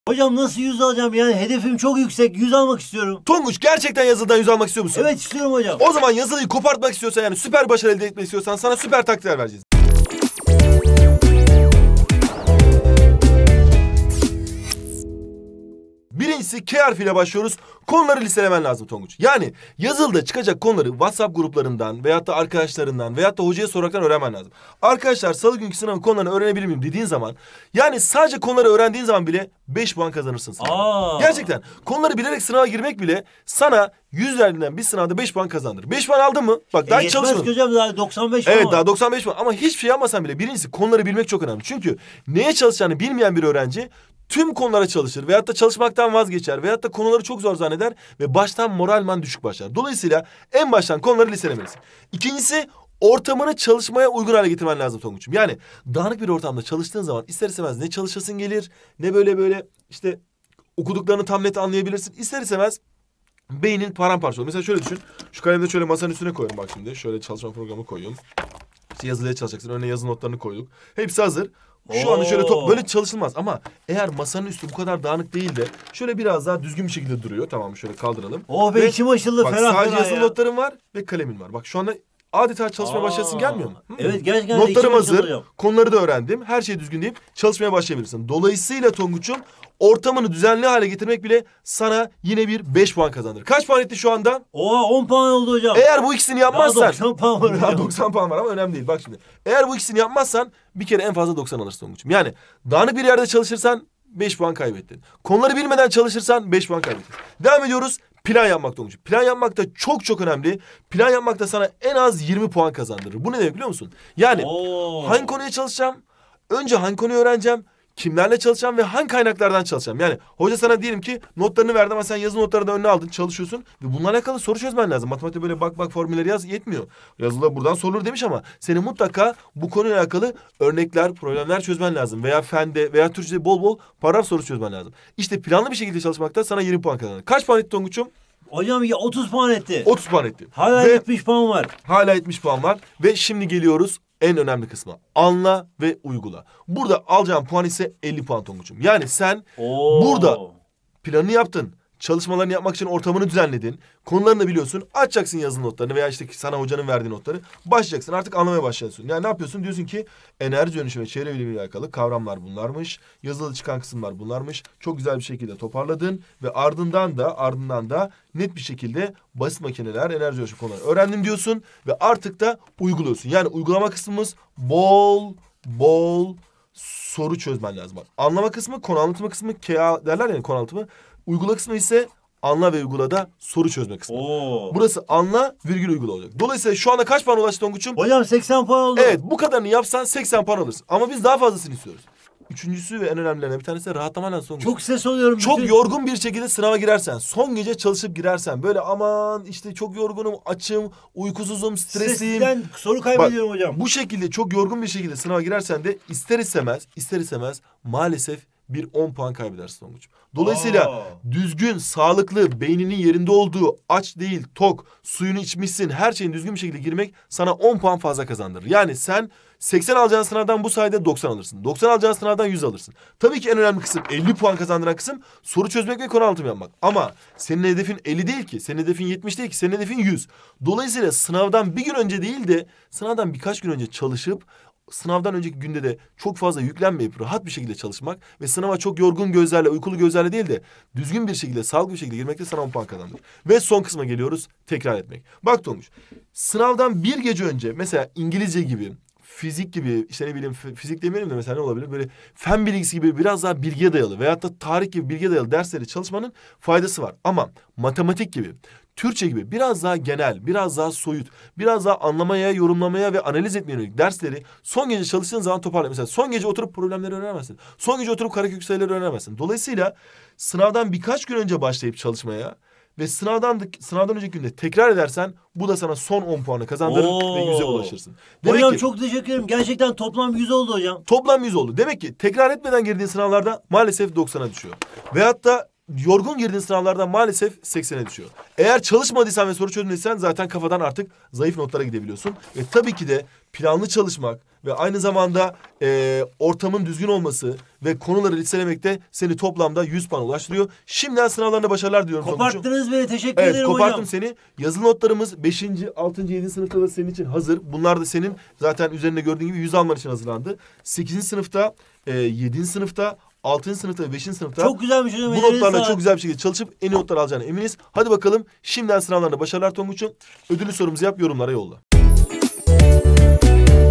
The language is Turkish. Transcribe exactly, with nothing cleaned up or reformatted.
Hocam nasıl yüz alacağım yani? Hedefim çok yüksek. yüz almak istiyorum. Tonguç, gerçekten yazılıdan yüz almak istiyor musun? Evet istiyorum hocam. O zaman yazılıyı kopartmak istiyorsan, yani süper başarı elde etmek istiyorsan sana süper taktikler vereceğiz. Birincisi K harfiyle başlıyoruz. Konuları listelemen lazım Tonguç. Yani yazılıda çıkacak konuları WhatsApp gruplarından veyahut da arkadaşlarından veyahut da hocaya soraraktan öğrenmen lazım. Arkadaşlar salı günkü sınavın konularını öğrenebilir miyim dediğin zaman, yani sadece konuları öğrendiğin zaman bile beş puan kazanırsın sınavda. Gerçekten konuları bilerek sınava girmek bile sana yüz verdiğinden bir sınavda beş puan kazandırır. beş puan aldın mı? Bak daha e, hiç çalışmadın. hocam daha doksan beş puan. Evet var. daha doksan beş puan ama hiçbir şey yapmasan bile birincisi konuları bilmek çok önemli. Çünkü neye çalışacağını bilmeyen bir öğrenci tüm konulara çalışır veyahut da çalışmaktan vazgeçer veyahut da konuları çok zor zanneder ve baştan moralman düşük başlar. Dolayısıyla en baştan konuları listelemelisin. İkincisi, ortamını çalışmaya uygun hale getirmen lazım Tonguç'um. Yani dağınık bir ortamda çalıştığın zaman ister istemez ne çalışasın gelir, ne böyle böyle işte okuduklarını tam net anlayabilirsin. İster istemez beynin paramparça olur. Mesela şöyle düşün. Şu kalemde şöyle masanın üstüne koyuyorum bak şimdi. Şöyle çalışma programı koyuyorum. İşte yazılıya çalışacaksın. Önüne yazı notlarını koyduk. Hepsi hazır. Şu anda şöyle top böyle çalışılmaz ama eğer masanın üstü bu kadar dağınık değil de şöyle biraz daha düzgün bir şekilde duruyor. Tamam, şöyle kaldıralım. Oh be, içim açıldı, bak, ferah sadece ferah yazılı ya. notlarım var ve kalemin var. Bak şu anda adeta çalışmaya başlasın gelmiyor mu? Hı? Evet gerçekten. Notlarım hazır. Konuları da öğrendim. Her şey düzgün deyip çalışmaya başlayabilirsin. Dolayısıyla Tonguç'um ortamını düzenli hale getirmek bile sana yine bir beş puan kazandırır. Kaç puan etti şu anda? Oha on puan oldu hocam. Eğer bu ikisini yapmazsan. Daha doksan puan var hocam. doksan puan var ama önemli değil. Bak şimdi. Eğer bu ikisini yapmazsan bir kere en fazla doksan alırsın Tonguç'um. Yani dağınık bir yerde çalışırsan beş puan kaybettin. Konuları bilmeden çalışırsan beş puan kaybettin. Devam ediyoruz. Plan yapmak Tonguç'um. Plan yapmak da çok çok önemli. Plan yapmak da sana en az yirmi puan kazandırır. Bu ne demek biliyor musun? Yani Oo. hangi konuya çalışacağım? Önce hangi konuyu öğreneceğim? Kimlerle çalışacağım ve hangi kaynaklardan çalışacağım? Yani hoca sana diyelim ki notlarını verdi ama sen yazı notları da önüne aldın, çalışıyorsun ve bununla alakalı soru çözmen lazım. Matematikte böyle bak bak formülleri yaz yetmiyor. Yazıda buradan sorulur demiş ama senin mutlaka bu konuyla alakalı örnekler, problemler çözmen lazım. Veya fende veya Türkçe'de bol bol paragraf soru çözmen lazım. İşte planlı bir şekilde çalışmakta sana yirmi puan kazanır. Kaç puan etti Tonguç'um? Hocam ya otuz puan etti. otuz puan etti. Hala ve yetmiş puan var. Hala yetmiş puan var ve şimdi geliyoruz en önemli kısma. Anla ve uygula. Burada alacağın puan ise elli puan Tonguç'um. Yani sen Oo. burada planını yaptın. Çalışmalarını yapmak için ortamını düzenledin. Konularını biliyorsun. Açacaksın yazılı notlarını veya işte sana hocanın verdiği notları. Başlayacaksın. Artık anlamaya başlıyorsun. Yani ne yapıyorsun? Diyorsun ki enerji dönüşümü ve çevre bilimiyle alakalı kavramlar bunlarmış. Yazılı çıkan kısımlar bunlarmış. Çok güzel bir şekilde toparladın ve ardından da ardından da net bir şekilde basit makineler, enerji dönüşümü konuları öğrendim diyorsun ve artık da uyguluyorsun. Yani uygulama kısmımız bol bol soru çözmen lazım. Bak, anlama kısmı, konu anlatma kısmı, K A derler yani konu anlatımı. Uygula kısmı ise anla ve uygulada soru çözme kısmı. Oo. Burası anla virgül uygula olacak. Dolayısıyla şu anda kaç puan ulaştı Tonguç'um? Hocam seksen puan oldu. Evet, bu kadarını yapsan seksen puan alırsın. Ama biz daha fazlasını istiyoruz. Üçüncüsü ve en önemlilerinden bir tanesi de rahatlaman lazım Tonguç. Çok ses oluyorum. Çok bütün... yorgun bir şekilde sınava girersen, son gece çalışıp girersen, böyle aman işte çok yorgunum, açım, uykusuzum, stresiyim. Sesten soru kaybediyorum Bak, hocam. Bu şekilde çok yorgun bir şekilde sınava girersen de ister istemez, ister istemez maalesef bir on puan kaybedersin Tonguç'um. Dolayısıyla Aa. düzgün, sağlıklı, beyninin yerinde olduğu, aç değil, tok, suyunu içmişsin, her şeyin düzgün bir şekilde girmek sana on puan fazla kazandırır. Yani sen seksen alacağın sınavdan bu sayede doksan alırsın. doksan alacağın sınavdan yüz alırsın. Tabii ki en önemli kısım elli puan kazandıran kısım soru çözmek ve konu anlatımı yapmak. Ama senin hedefin elli değil ki, senin hedefin yetmiş değil ki, senin hedefin yüz. Dolayısıyla sınavdan bir gün önce değil de sınavdan birkaç gün önce çalışıp sınavdan önceki günde de çok fazla yüklenmeyip rahat bir şekilde çalışmak ve sınava çok yorgun gözlerle, uykulu gözlerle değil de düzgün bir şekilde, sağlıklı bir şekilde girmekte sana on puan kazandırır. Ve son kısma geliyoruz, tekrar etmek. Bak Tonguç, sınavdan bir gece önce mesela İngilizce gibi, fizik gibi, işte ne bileyim fizik demeyelim de mesela ne olabilir? Böyle fen bilgisi gibi biraz daha bilgiye dayalı veyahut da tarih gibi bilgiye dayalı dersleri çalışmanın faydası var. Ama matematik gibi, Türkçe gibi biraz daha genel, biraz daha soyut, biraz daha anlamaya, yorumlamaya ve analiz etmeye yönelik dersleri son gece çalıştığın zaman toparla. Mesela son gece oturup problemleri öğrenemezsin. Son gece oturup karekök sayıları öğrenemezsin. Dolayısıyla sınavdan birkaç gün önce başlayıp çalışmaya ve sınavdan da, sınavdan önceki günde tekrar edersen bu da sana son on puanı kazandırır Oo. ve yüze ulaşırsın. Demek hocam ki, çok teşekkür ederim. Gerçekten toplam yüz oldu hocam. Toplam yüz oldu. Demek ki tekrar etmeden girdiğin sınavlarda maalesef doksana düşüyor. Veyahut da yorgun girdiğin sınavlardan maalesef seksene düşüyor. Eğer çalışmadıysan ve soru çözmediysen zaten kafadan artık zayıf notlara gidebiliyorsun. Ve tabii ki de planlı çalışmak ve aynı zamanda e, ortamın düzgün olması ve konuları listelemek de seni toplamda yüz puan ulaştırıyor. Şimdiden sınavlarında başarılar diliyorum Tonguç'um. Koparttınız beni, teşekkür Evet, ederim koparttım hocam. seni. Yazılı notlarımız beşinci, altıncı, yedinci sınıfta da senin için hazır. Bunlar da senin zaten üzerinde gördüğün gibi yüz alman için hazırlandı. sekizinci sınıfta, e, yedinci sınıfta, altıncı sınıfta ve beşinci sınıfta Çok güzelmiş hocam. bu ellerinize notlarla sağlık. çok güzel bir şekilde çalışıp en iyi notlar alacağına eminiz. Hadi bakalım şimdiden sınavlarında başarılar Tonguç'um. Ödüllü sorumuzu yap, yorumlara yolla.